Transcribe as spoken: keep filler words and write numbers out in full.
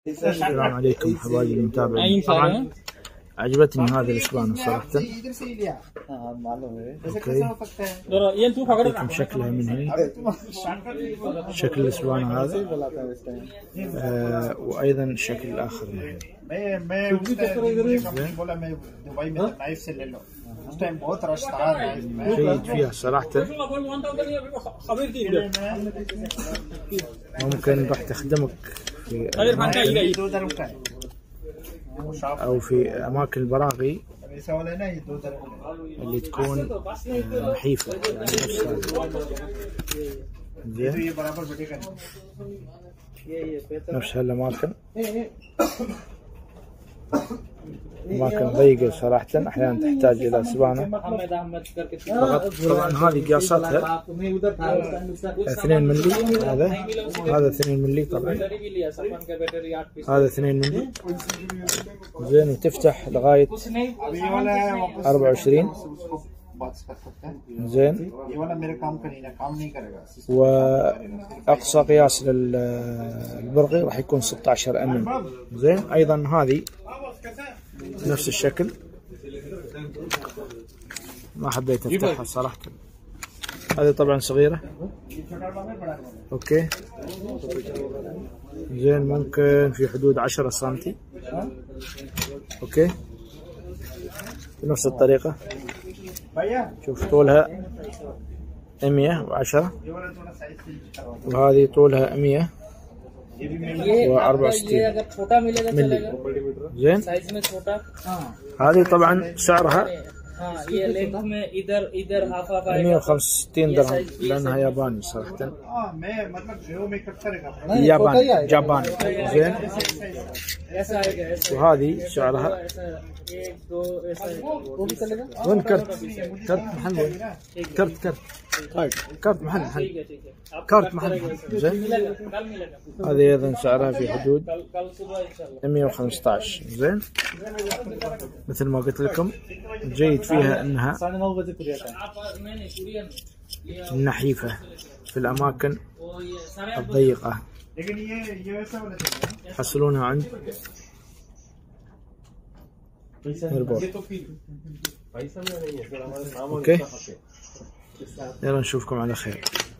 السلام عليكم حبايبي المتابعين. طبعا عجبتني هذه الاسبانة صراحة. اوكي أعطيكم شكلها من هنا، شكل الاسبانة هذا آه وايضا الشكل الاخر من هنا. جيد فيها صراحة، ممكن راح تخدمك في أو في أماكن البراغي اللي تكون نحيفة، يعني نفس زين نفس هالأماكن، أماكن ضيقة صراحة أحيانا تحتاج إلى اسبانة فقط. طبعا هذه قياساتها اثنين ملي، هذا هذا اثنين ملي، طبعا هذا اثنين ملي زين، وتفتح لغاية أربعة وعشرين زين، وأقصى قياس للبرغي راح يكون ستة عشر أم إم زين. أيضا هذه نفس الشكل، ما حبيت افتحها صراحة، هذه طبعا صغيرة. اوكي زين، ممكن في حدود عشرة سنتي. اوكي بنفس الطريقة، شوف طولها مية وعشرة وهذه طولها مية وأربعة وستين ملي زين. هذه طبعا سعرها مية وخمسة وستين درهم لأنها ياباني صراحة، ياباني جاباني زين. وهذه سعرها وين كرت كرت محل وين كرت كرت كرت محل محل كارت محل زين. هذه أيضا سعرها في حدود مية وخمسة عشر زين. مثل ما قلت لكم، الجيد فيها أنها نحيفة في الأماكن الضيقة، تحصلونها عند البورد. اوكي يلا نشوفكم على خير.